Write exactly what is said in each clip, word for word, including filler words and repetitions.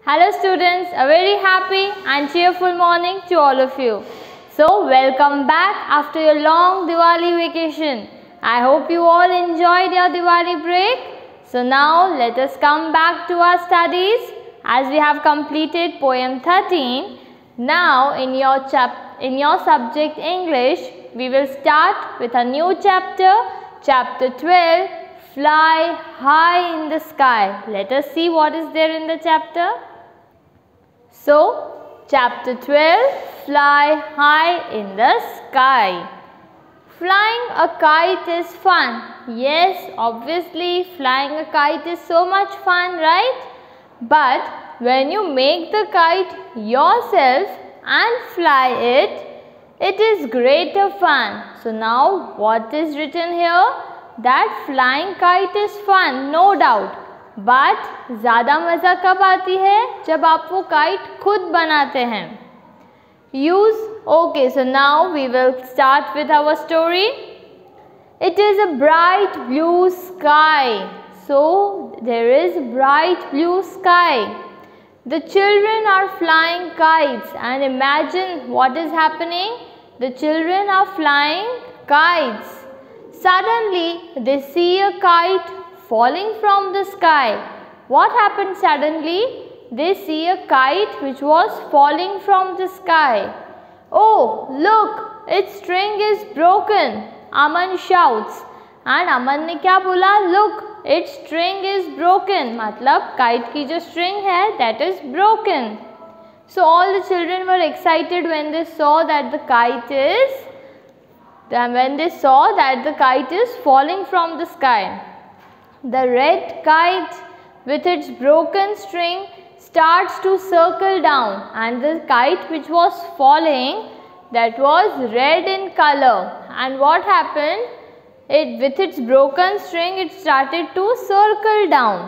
Hello students, a very happy and cheerful morning to all of you. So welcome back after your long Diwali vacation. I hope you all enjoyed your Diwali break. So now let us come back to our studies as we have completed poem thirteen. Now in your chap in your subject English, we will start with a new chapter, chapter twelve, Fly High in the Sky. Let us see what is there in the chapter. So, chapter twelve, Fly High in the Sky. Flying a kite is fun. Yes, obviously flying a kite is so much fun, right? But when you make the kite yourself and fly it, it is greater fun. So now what is written here? That flying kite is fun, no doubt. But ज़्यादा मज़ा कब आती है जब आप वो kite खुद बनाते हैं. Use okay so now we will start with our story. It is a bright blue sky. So there is bright blue sky. The children are flying kites and imagine what is happening. The children are flying kites. Suddenly they see a kite falling from the sky. What happened suddenly? They see a kite which was falling from the sky. Oh, look, its string is broken. Aman shouts. And Aman ने क्या बोला? Look, its string is broken. मतलब kite की जो string है, that is broken. So all the children were excited when they saw that the kite is, when they saw that the kite is falling from the sky. The red kite with its broken string starts to circle down, and the kite which was falling, that was red in color. And what happened? It with its broken string it started to circle down.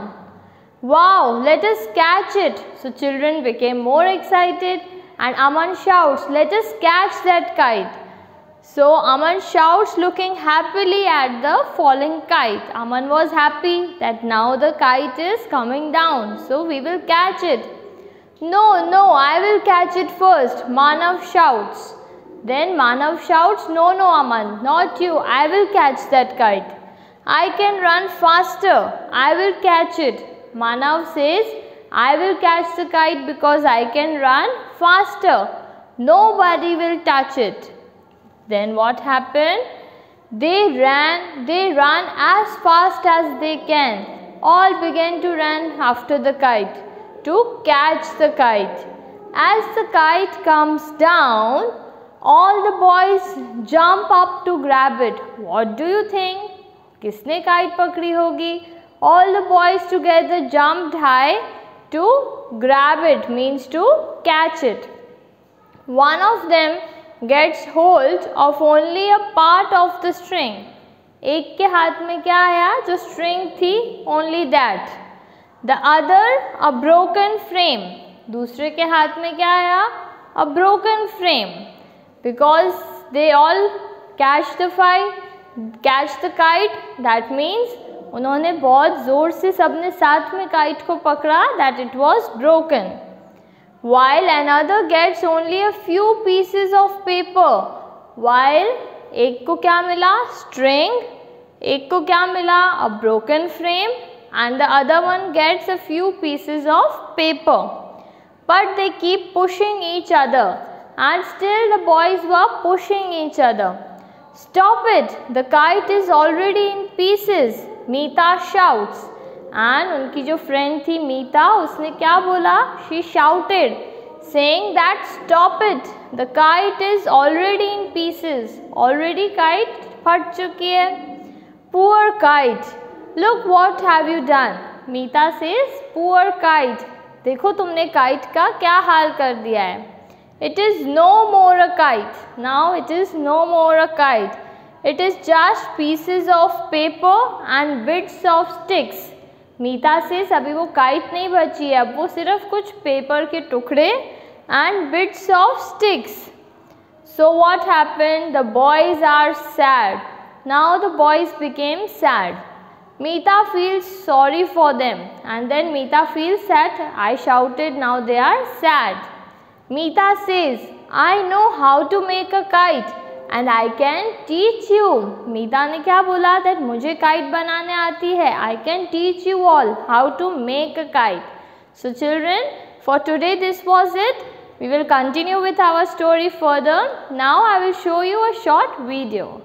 Wow, let us catch it. So children became more excited and Aman shouts, let us catch that kite. So Aman shouts looking happily at the falling kite. Aman was happy that now the kite is coming down. So we will catch it. No, no, I will catch it first. Manav shouts. Then Manav shouts, no, no Aman, not you. I will catch that kite. I can run faster. I will catch it. Manav says, I will catch the kite because I can run faster. Nobody will touch it. Then what happened? They ran, they ran as fast as they can. All began to run after the kite to catch the kite. As the kite comes down, all the boys jump up to grab it. What do you think? किसने kite पकड़ी होगी? All the boys together jumped high to grab it, means to catch it. One of them gets hold of only a part of the string. एक के हाथ में क्या आया? जो string थी, only that. The other a broken frame. दूसरे के हाथ में क्या आया? A broken frame. Because they all catch the fight, catch the kite. That means उन्होंने बहुत ज़ोर से सबने साथ में kite को पकड़ा. That it was broken. While another gets only a few pieces of paper. While एक को क्या मिला? String. एक को क्या मिला? A broken frame. And the other one gets a few pieces of paper. But they keep pushing each other. And still the boys were pushing each other. Stop it! The kite is already in pieces. Meeta shouts. And उनकी जो friend थी मीता, उसने क्या बोला? She shouted, saying that stop it, the kite is already in pieces. Already kite फट चुकी है. Poor kite, look what have you done? Meeta says, poor kite, देखो तुमने kite का क्या हाल कर दिया है. It is no more a kite. Now it is no more a kite. It is just pieces of paper and bits of sticks. मीता से अभी वो काइट नहीं बची है, अब वो सिर्फ कुछ पेपर के टुकड़े and bits of sticks. So what happened? The boys are sad. Now the boys became sad. Meeta feels sorry for them, and then Meeta feels sad. I shouted, now they are sad. Meeta says, I know how to make a kite and I can teach you. Meeta ने क्या बोला? that मुझे kite बनाने आती है. I can teach you all how to make a kite. So children, for today this was it. We will continue with our story further. Now I will show you a short video.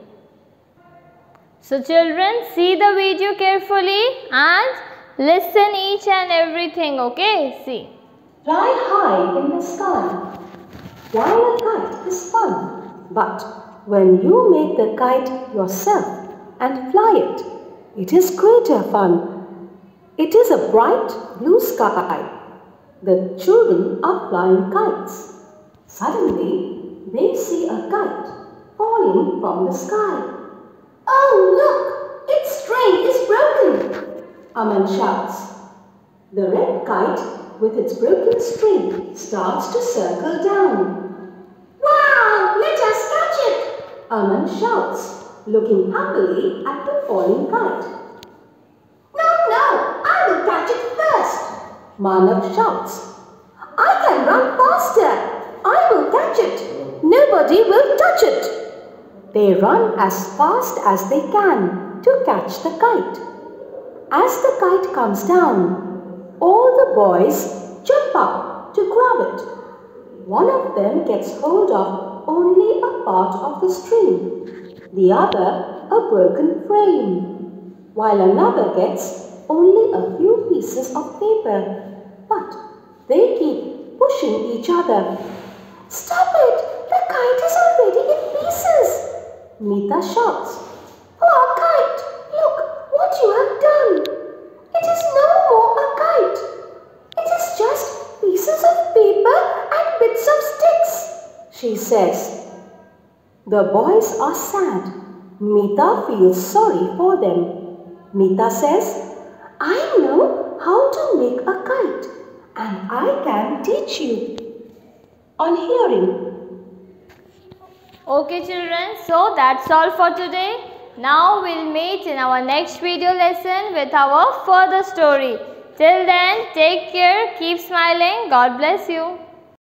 So children, see the video carefully and listen each and everything, okay? See. Fly high in the sky. Flying a kite is fun, but when you make the kite yourself and fly it, it is greater fun. It is a bright blue sky. The children are flying kites. Suddenly, they see a kite falling from the sky. Oh, look! Its string is broken! Aman shouts. The red kite, with its broken string, starts to circle down. Wow! Let us touch it! Aman shouts, looking happily at the falling kite. No, no! I will touch it first! Manav shouts. I can run faster! I will touch it! Nobody will touch it! They run as fast as they can to catch the kite. As the kite comes down, all the boys jump up to grab it. One of them gets hold of only a part of the string, the other a broken frame, while another gets only a few pieces of paper. But they keep pushing each other. Stop it! The kite is already in pieces! Meeta shouts. Poor kite! Look what you have done! It is no more a kite. It is just pieces of paper and bits of sticks, she says. The boys are sad. Meeta feels sorry for them. Meeta says, I know how to make a kite and I can teach you. On hearing. Okay children, so that's all for today. Now we'll meet in our next video lesson with our further story. Till then, take care, keep smiling. God bless you.